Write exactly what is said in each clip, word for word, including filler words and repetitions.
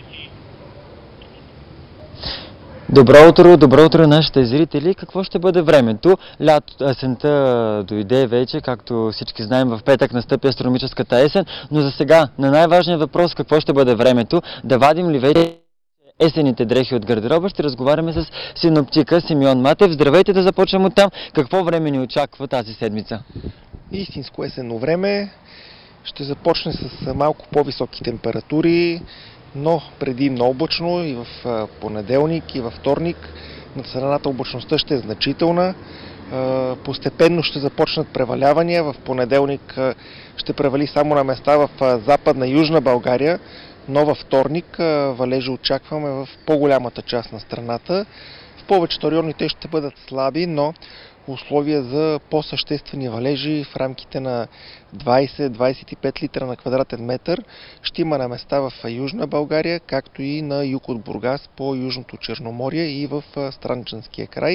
Добро утро, добро утро нашите зрители. Какво ще бъде времето? Лято, есента дойде вече, както всички знаем, в петък настъпи астрономическата есен, но за сега на най-важният въпрос какво ще бъде времето, да вадим ли вече есените дрехи от гардероба, ще разговаряме с синоптика Симеон Матев. Здравейте, да започнем от там. Какво време ни очаква тази седмица? Истинско есенно време. Ще започне с малко по-високи температури, но предимно облачно и в понеделник и във вторник над страната облачността ще е значителна. Постепенно ще започнат превалявания. В понеделник ще превали само на места в западна и южна България, но във вторник валежи очакваме в по-голямата част на страната. В повечето райони те ще бъдат слаби, но условия за по-съществени валежи в рамките на двайсет до двайсет и пет литра на квадратен метър ще има на места в Южна България, както и на юг от Бургас по Южното Черноморие и в Странджанския край.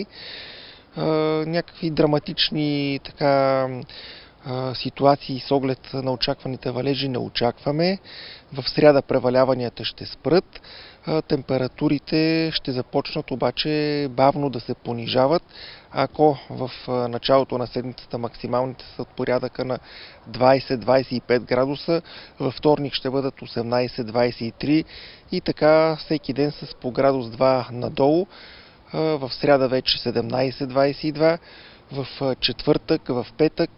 Някакви драматични така ситуации с оглед на очакваните валежи не очакваме. В сряда преваляванията ще спрат. Температурите ще започнат обаче бавно да се понижават. Ако в началото на седмицата максималните са от порядъка на двайсет до двайсет и пет градуса, във вторник ще бъдат осемнайсет до двайсет и три и така всеки ден с по градус два надолу. В сряда вече седемнайсет до двайсет и два. В четвъртък, в петък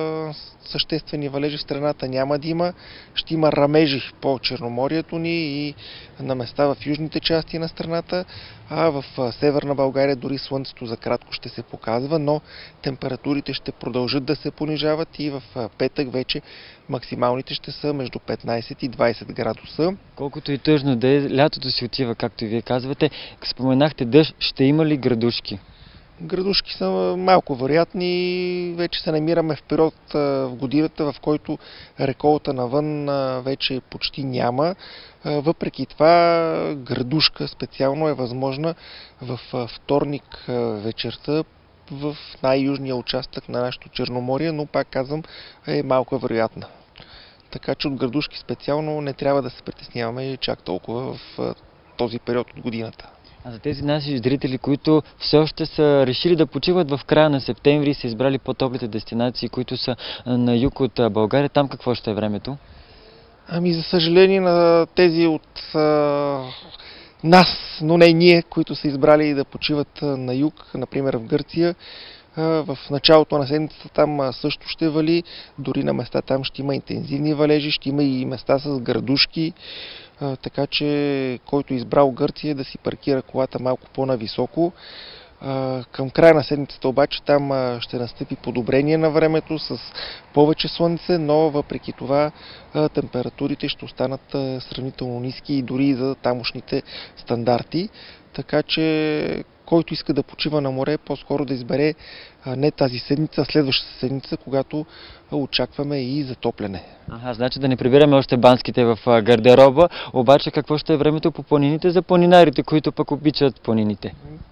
съществени валежи в страната няма да има. Ще има рамежи по Черноморието ни и на места в южните части на страната, а в Северна България дори слънцето за кратко ще се показва, но температурите ще продължат да се понижават и в петък вече максималните ще са между петнайсет и двайсет градуса. Колкото и тъжно да е, лятото си отива, както и вие казвате. Споменахте дъжд, ще има ли градушки? Градушки са малко вероятни. Вече се намираме в период в годината, в който реколта навън вече почти няма. Въпреки това, градушка специално е възможна в вторник вечерта в най-южния участък на нашето Черноморие, но пак казвам, е малко вероятна. Така че от градушки специално не трябва да се притесняваме чак толкова в този период от годината. А за тези наши зрители, които все още са решили да почиват в края на септември и са избрали по-топлите дестинации, които са на юг от България, там какво ще е времето? Ами за съжаление на тези от а, нас, но не ние, които са избрали да почиват на юг, например в Гърция, а, в началото на седмицата там също ще вали, дори на места там ще има интензивни валежи, ще има и места с градушки. Така че, който е избрал Гърция, да си паркира колата малко по-нависоко. Към края на седмицата обаче там ще настъпи подобрение на времето с повече слънце, но въпреки това температурите ще останат сравнително ниски и дори за тамошните стандарти. Така че, който иска да почива на море, по-скоро да избере не тази седмица, а следващата седмица, когато очакваме и затопляне. Ага, значи да не прибираме още банските в гардероба, обаче какво ще е времето по планините за планинарите, които пък обичат планините?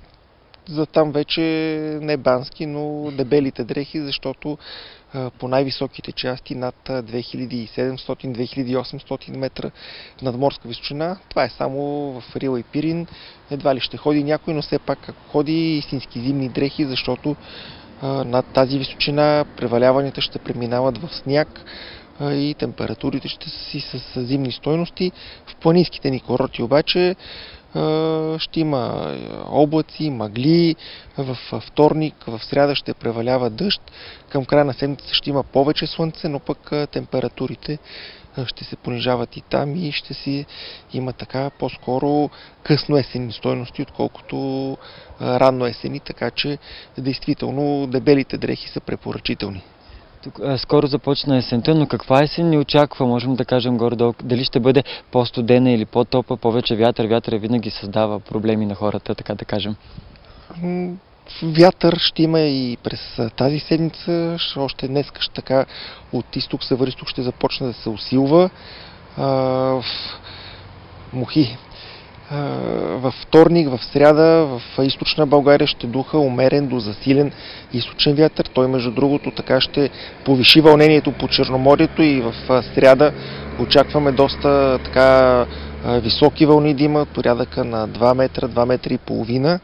За там вече не бански, но дебелите дрехи, защото по най-високите части над две хиляди и седемстотин до две хиляди и осемстотин метра надморска височина, това е само в Рила и Пирин, едва ли ще ходи някой, но все пак ако ходи истински зимни дрехи, защото над тази височина преваляванията ще преминават в сняг и температурите ще са си с зимни стойности. В планинските ни курорти обаче ще има облаци, мъгли, в вторник, в сряда ще превалява дъжд, към края на седмицата ще има повече слънце, но пък температурите ще се понижават и там и ще си има така по-скоро късно есенни стойности, отколкото ранно есени, така че действително дебелите дрехи са препоръчителни. Тук, а, скоро започна есента, но каква есен ни очаква? Можем да кажем горе-долу, дали ще бъде по-студена или по-топла, повече вятър. Вятър винаги създава проблеми на хората, така да кажем. Вятър ще има и през тази седмица, още днес ще така от изток, североизток ще започне да се усилва. А, мухи. Във вторник, в сряда, в източна България ще духа умерен до засилен източен вятър. Той, между другото, така ще повиши вълнението по Черноморието и в сряда очакваме доста така високи вълни да има, порядъка на два метра, два метра и половина.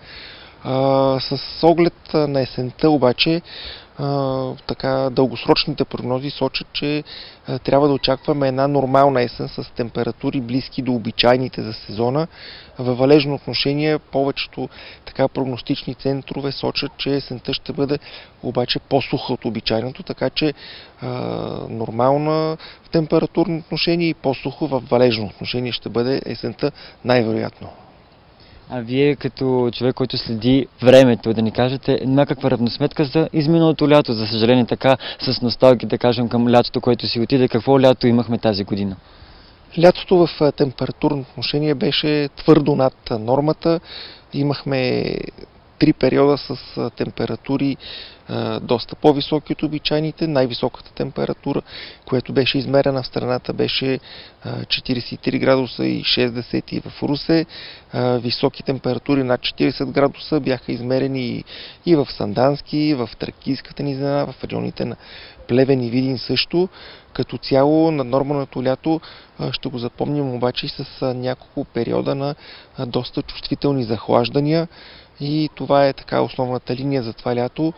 С оглед на есента обаче, така дългосрочните прогнози сочат, че трябва да очакваме една нормална есен с температури близки до обичайните за сезона. Във валежно отношение повечето така прогностични центрове сочат, че есента ще бъде обаче по-суха от обичайното, така че а, нормална в температурно отношение и по-сухо в валежно отношение ще бъде есента най-вероятно. А вие като човек, който следи времето, да ни кажете някаква равносметка за изминалото лято, за съжаление така с носталгия да кажем към лятото, което си отиде, какво лято имахме тази година? Лятото в температурно отношение беше твърдо над нормата. Имахме три периода с температури доста по-високи от обичайните. Най-високата температура, която беше измерена в страната, беше четиридесет и три градуса и шест десети в Русе. Високи температури над четиридесет градуса бяха измерени и в Сандански, и в Тракийската низина, в районите на Плевен и Видин също. Като цяло на нормалното лято ще го запомним обаче с няколко периода на доста чувствителни захлаждания. И това е така основната линия за това лято.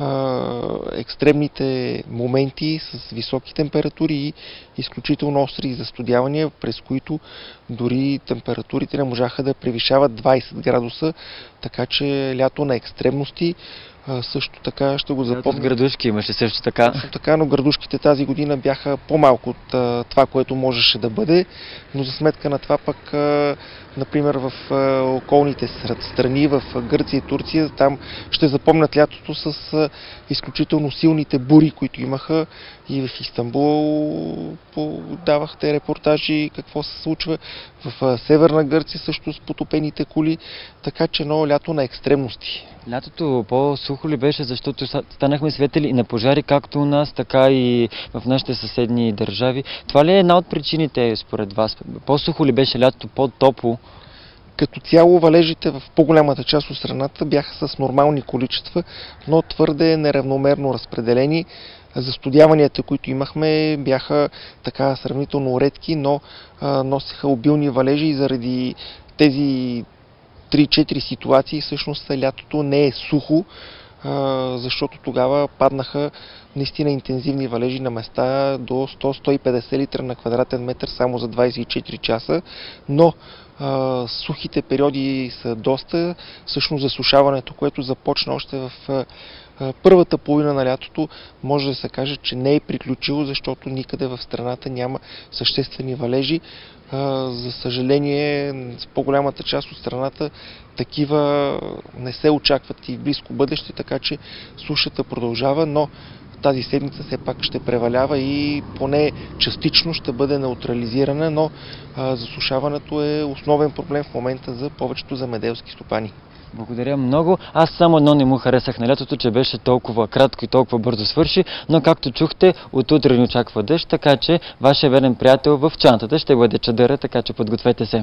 Екстремните моменти с високи температури и изключително остри застудявания, през които дори температурите не можаха да превишават двадесет градуса, така че лято на екстремности. Също така ще го запомня. Градушки имаше също така. Също така, но градушките тази година бяха по-малко от а, това, което можеше да бъде, но за сметка на това пък, а, например, в а, околните страни, в Гърция и Турция, там ще запомнят лятото с а, изключително силните бури, които имаха, и в Истанбул давахте репортажи какво се случва, в а, Северна Гърция също с потопените кули, така че едно лято на екстремности. Лятото по-сухо ли беше, защото станахме свидетели и на пожари, както у нас, така и в нашите съседни държави. Това ли е една от причините, според вас? По-сухо ли беше лятото, по-топло? Като цяло валежите в по-голямата част от страната бяха с нормални количества, но твърде неравномерно разпределени. Застудяванията, които имахме, бяха така сравнително редки, но а, носеха обилни валежи и заради тези три-четири ситуации всъщност лятото не е сухо, защото тогава паднаха наистина интензивни валежи на места до сто до сто и петдесет литра на квадратен метър само за двадесет и четири часа, но а, сухите периоди са доста. Всъщност засушаването, което започна още в а, първата половина на лятото, може да се каже, че не е приключило, защото никъде в страната няма съществени валежи. За съжаление, с по-голямата част от страната такива не се очакват и в близко бъдеще, така че сушата продължава, но тази седмица все пак ще превалява и поне частично ще бъде неутрализирана, но засушаването е основен проблем в момента за повечето земеделски стопани. Благодаря много. Аз само едно не му харесах на лятото, че беше толкова кратко и толкова бързо свърши, но както чухте, от утре ни очаква дъжд, така че вашия верен приятел в чантата ще бъде чадъра, така че подгответе се.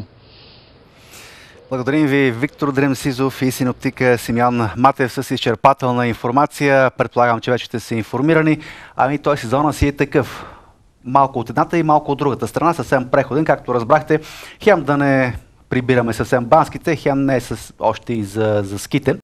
Благодарим ви, Виктор Дремсизов и синоптика Симеон Матев с изчерпателна информация. Предполагам, че вече сте се информирани. Ами той сезона си е такъв. Малко от едната и малко от другата страна, съвсем преходен, както разбрахте. Хем да не прибираме съвсем банските, хем не е с, още и за, за ските.